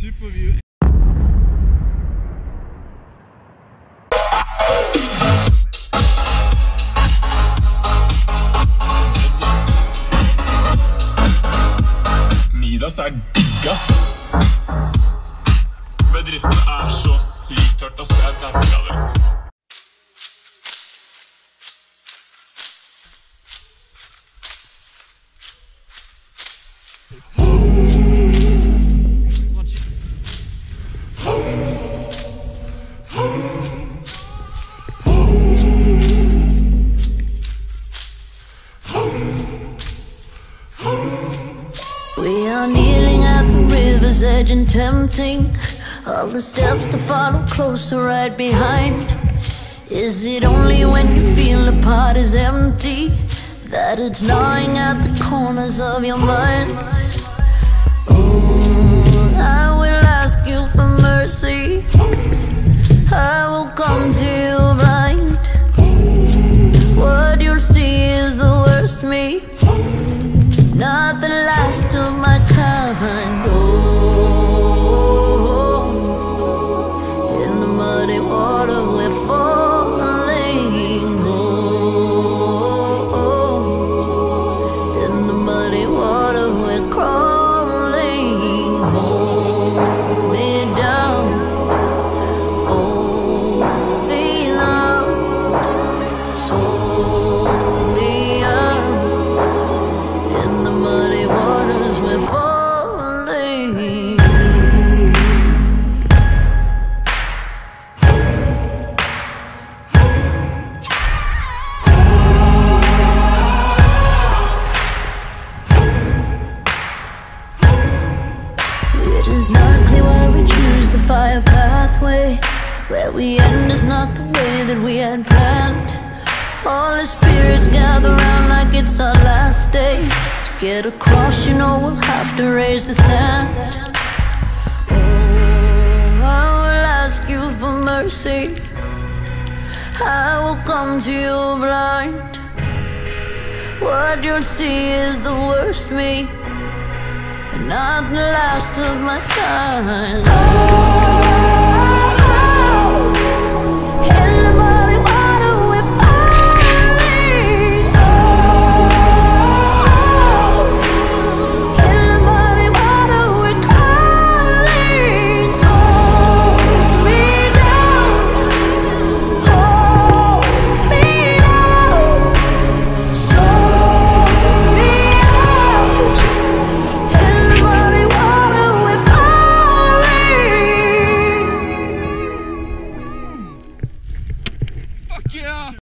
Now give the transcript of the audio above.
super view. Midas er digg, ass. Bedriften er så sykt tørt, ass. Jeg dauer av det, liksom. We are kneeling at the river's edge and tempting all the steps to follow closer right behind. Is it only when you feel the pot is empty that it's gnawing at the corners of your mind? Oh, I will ask you for mercy. I will come to you blind. What you'll see is the worst me, not the last of my kind. Oh, in the muddy water we're falling. Oh, in the muddy water we're crawling. Hold me down, hold me now, so me up. In the muddy waters we're falling. It is not clear why we choose the fire pathway. Where we end is not the way that we had planned. All the spirits gather round like it's our last day. To get across, you know we'll have to raise the sand. Oh, I will ask you for mercy. I will come to you blind. What you'll see is the worst me, and not the last of my kind.